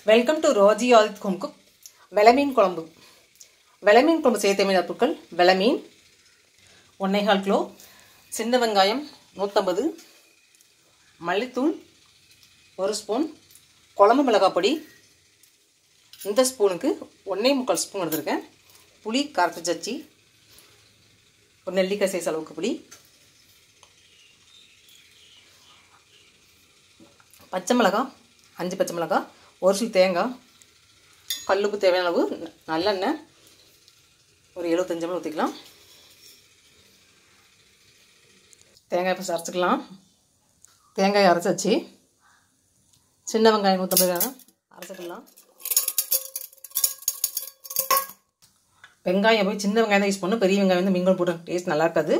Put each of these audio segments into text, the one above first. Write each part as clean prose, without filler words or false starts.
Welcome to Roji Aadith home cook. வெளமீன் குழம்பு. வெளமீன் குழம்பு செய்ய தேவையான பொருட்கள்: வெளமீன் 1.25 கிலோ, சின்ன வெங்காயம் 150, மல்லித்தூள் 1 ஸ்பூன், குழம்பு மிளகாய் பொடி இந்த ஸ்பூனுக்கு 1.25 ஸ்பூன் எடுத்துருக்கேன். புளி கரைச்சி சச்சி, ஒரு நெல்லிக்காய் சைஸ் அளவுக்கு புளி, பச்சை மிளகாய் 5 பச்சை மிளகாய், ஒரு சில தேங்காய், கல்லுப்பு தேவையான அளவு, நல்லெண்ணெய் ஒரு 75 ml ஊற்றிக்கலாம். தேங்காய் இப்போ அரைச்சிக்கலாம். தேங்காய் அரைச்சி வச்சு சின்ன வெங்காயம் 150 கிராம் அரைச்சிக்கலாம். வெங்காயம் போய் சின்ன வெங்காயம் தான் யூஸ் பண்ணணும். பெரிய வெங்காயம் வந்து மீன் போட்டு டேஸ்ட் நல்லா இருக்காது.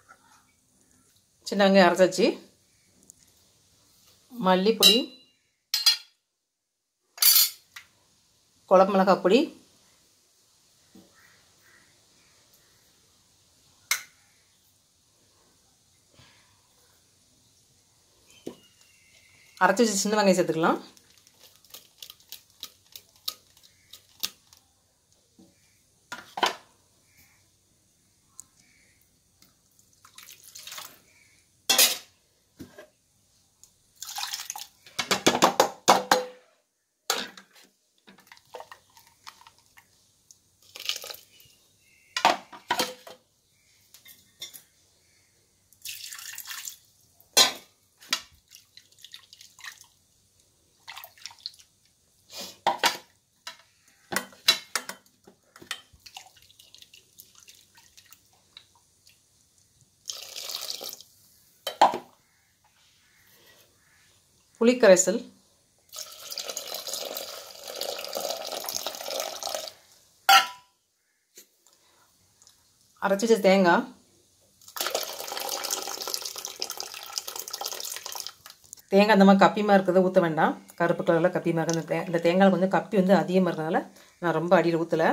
சின்ன வெங்காயம் அரைச்சி வச்சு மல்லிப்பொடி, குழம்பு மிளகாய் பொடி, அரைச்சி வச்சு சின்ன வெங்காயம் சேர்த்துக்கலாம். புளிக்கரைசல், அரைச்சி வச்ச தேங்காய், தேங்காய் அந்த மாதிரி கப்பியமாக இருக்கிறத ஊற்ற வேண்டாம். கருப்பு கலரில் கப்பியமாக இருக்கிற இந்த தேங்காய் கொஞ்சம் கப்பி வந்து அதிகமாக இருக்கிறதுனால நான் ரொம்ப அடியில் ஊற்றலை.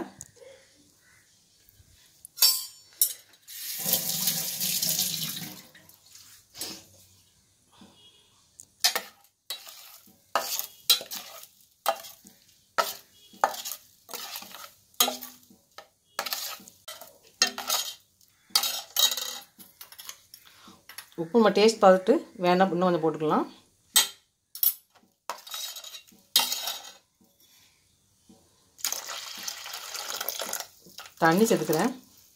உப்பு நம்ம டேஸ்ட் பார்த்துட்டு வேணாம் இன்னும் கொஞ்சம் போட்டுக்கலாம். தண்ணி சேர்த்துக்கிறேன்.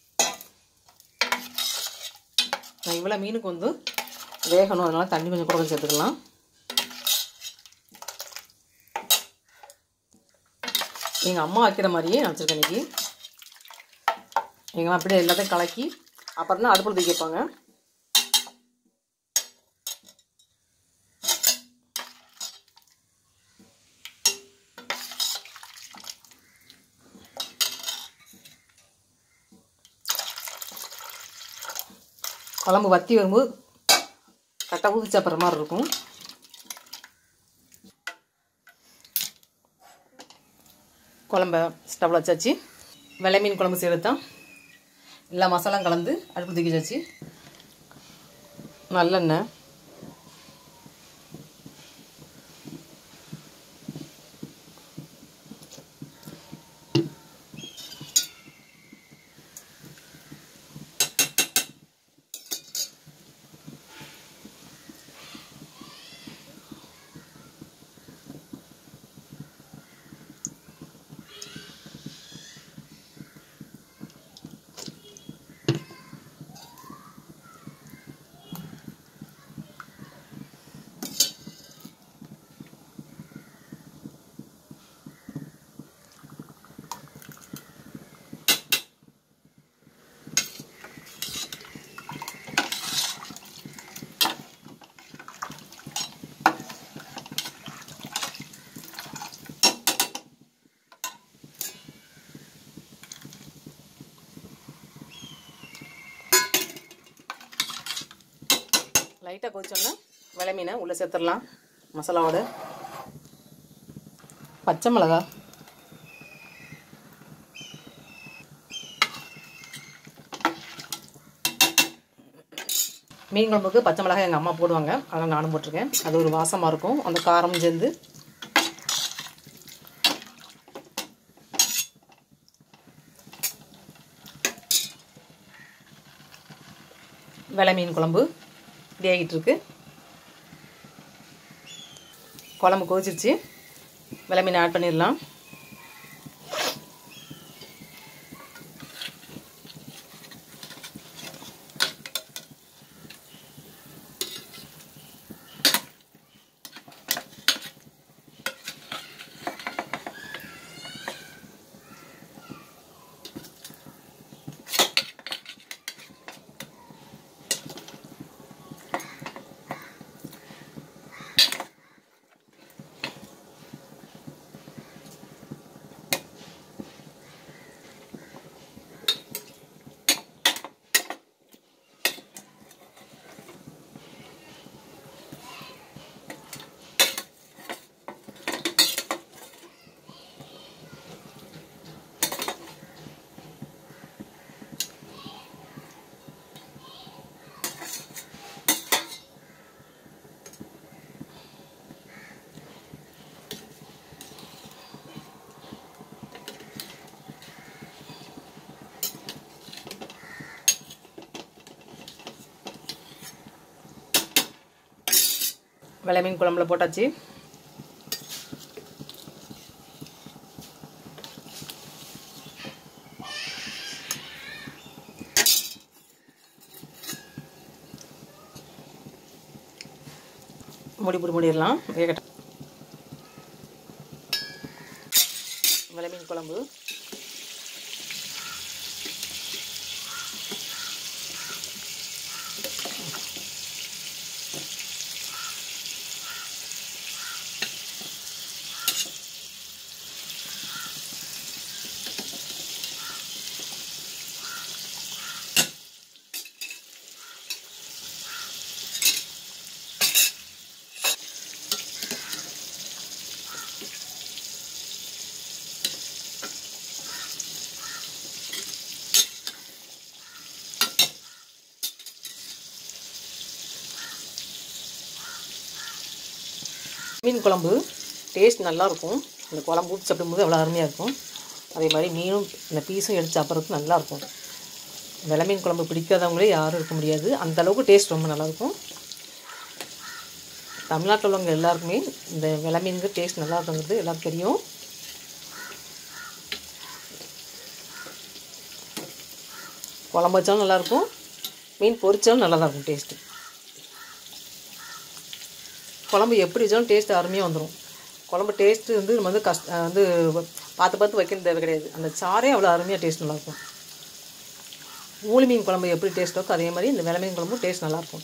நான் இவ்வளோ மீனுக்கு வந்து வேகணும், அதனால் தண்ணி கொஞ்சம் கூட சேர்த்துக்கலாம். எங்கள் அம்மா வைக்கிற மாதிரியே நான் வச்சுருக்கேன் இன்றைக்கி. எங்கள் அம்மா அப்படியே எல்லாத்தையும் கலக்கி அப்புறம் தான் அடுப்பில் தூக்கி வைப்பாங்க. குழம்பு வற்றி வரும்போது கரெக்டாக ஊற்றி சாப்பிட்ற மாதிரி இருக்கும். குழம்ப ஸ்டவ்வில் வச்சாச்சு. வெள்ளை மீன் குழம்பு செய்கிறது தான். எல்லா மசாலாம் கலந்து அடுப்பு தூக்கி வச்சாச்சு. நல்லெண்ணெய், லைட்டாக கொதிச்சோன்னா வெள்ளை மீனை உள்ளே சேர்த்துடலாம். மசாலாவோட பச்சை மிளகா, மீன் குழம்புக்கு பச்சை மிளகாய் எங்கள் அம்மா போடுவாங்க, அதனால் நானும் போட்டிருக்கேன். அது ஒரு வாசமாக இருக்கும். அந்த காரம் சேர்ந்து வெலை மீன் குழம்பு ரெடி ஆகிட்டு இருக்கு. குழம்பு கொதிச்சிருச்சு. வெலை மீன் ஆட் பண்ணிடலாம். வெலை மீன் குழம்புல போட்டாச்சு. மூடிடலாம். வேகட்டும். வெலை மீன் குழம்பு மீன் குழம்பு டேஸ்ட் நல்லாயிருக்கும். இந்த குழம்பு ஊற்றி சாப்பிடும்போது அவ்வளோ அருமையாக இருக்கும். அதே மாதிரி மீனும் இந்த பீஸும் எடுத்து சாப்பிட்றதுக்கு நல்லாயிருக்கும். வெலை மீன் குழம்பு பிடிக்காதவங்களே யாரும் இருக்க முடியாது. அந்தளவுக்கு டேஸ்ட் ரொம்ப நல்லாயிருக்கும். தமிழ்நாட்டில் உள்ளவங்க எல்லாருக்குமே இந்த வெலை மீனுக்கு டேஸ்ட் நல்லா இருக்குங்கிறது எல்லாருக்கும் தெரியும். குழம்பு வச்சாலும் நல்லாயிருக்கும், மீன் பொரிச்சாலும் நல்லா தான் இருக்கும் டேஸ்ட்டு. குழம்பு எப்படி வச்சாலும் டேஸ்ட் அருமையாக வந்துடும். குழம்பு டேஸ்ட்டு நம்ம பார்த்து வைக்கிறது தேவை கிடையாது. அந்த சாரே அவ்வளோ அருமையாக டேஸ்ட் நல்லாயிருக்கும். ஊளி மீன் குழம்பு எப்படி டேஸ்ட்டோ அதே மாதிரி இந்த வெலை மீன் குழம்பும் டேஸ்ட் நல்லாயிருக்கும்.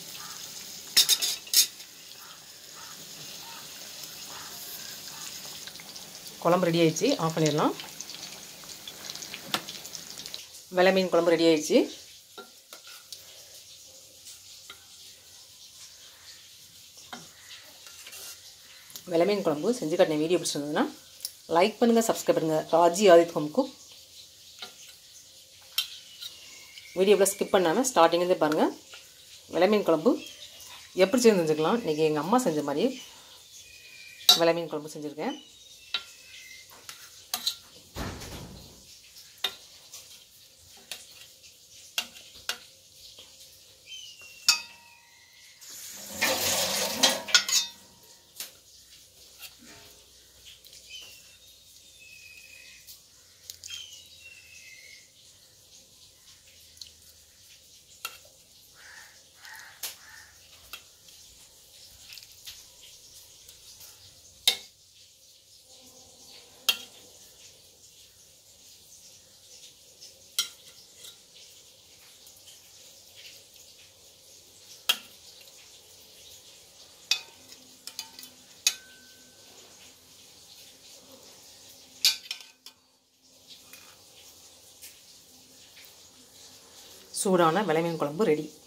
குழம்பு ரெடி ஆயிடுச்சு. ஆஃப் பண்ணிடலாம். வெலை மீன் குழம்பு ரெடி ஆயிடுச்சு. வெலை மீன் குழம்பு செஞ்சு காட்டின வீடியோ பிடிச்சிருந்ததுன்னா லைக் பண்ணுங்கள், சப்ஸ்கிரைப் பண்ணுங்கள். Raji Aadith home cook. வீடியோவில் ஸ்கிப் பண்ணாமல் ஸ்டார்டிங்லேருந்து பாருங்கள். வெலை மீன் குழம்பு எப்படி செஞ்சுக்கலாம். இன்றைக்கி எங்கள் அம்மா செஞ்ச மாதிரி வெலை மீன் குழம்பு செஞ்சுருக்கேன். சூடான வெலை மீன் குழம்பு ரெடி.